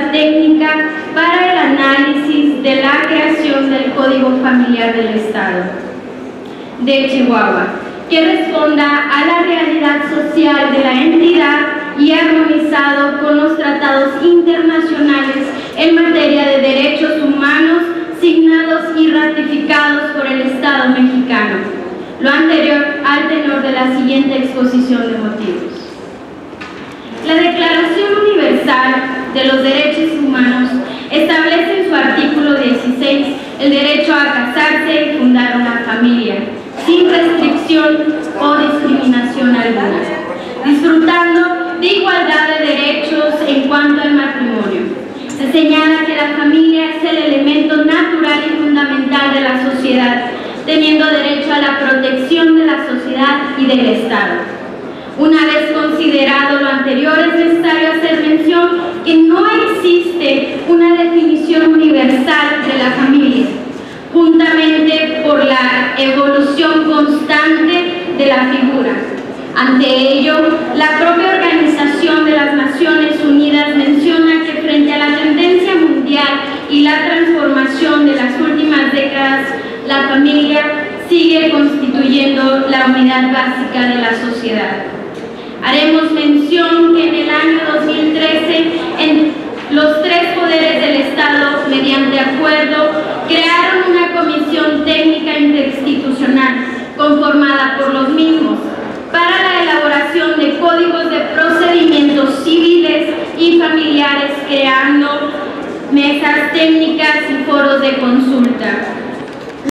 mesa técnica para el análisis de la creación del Código Familiar del Estado de Chihuahua, que responda a la realidad social de la entidad y armonizado con los tratados internacionales en materia de derechos humanos signados y ratificados por el Estado mexicano. Lo anterior al tenor de la siguiente exposición de motivos. La Declaración Universal de los Derechos Humanos establece en su artículo 16 el derecho a casarse y fundar una familia, sin restricción o discriminación alguna, disfrutando de igualdad de derechos en cuanto al matrimonio. Se señala que la familia es el elemento natural y fundamental de la sociedad, teniendo derecho a la protección de la sociedad y del Estado. Una vez considerado lo anterior, es necesario hacer mención que no existe una definición universal de la familia, juntamente por la evolución constante de la figura. Ante ello, la propia Organización de las Naciones Unidas menciona que frente a la tendencia mundial y la transformación de las últimas décadas, la familia sigue constituyendo la unidad básica de la sociedad. Haremos mención que en el año 2013, los tres poderes del Estado, mediante acuerdo, crearon una comisión técnica interinstitucional conformada por los mismos para la elaboración de códigos de procedimientos civiles y familiares, creando mesas técnicas y foros de consulta.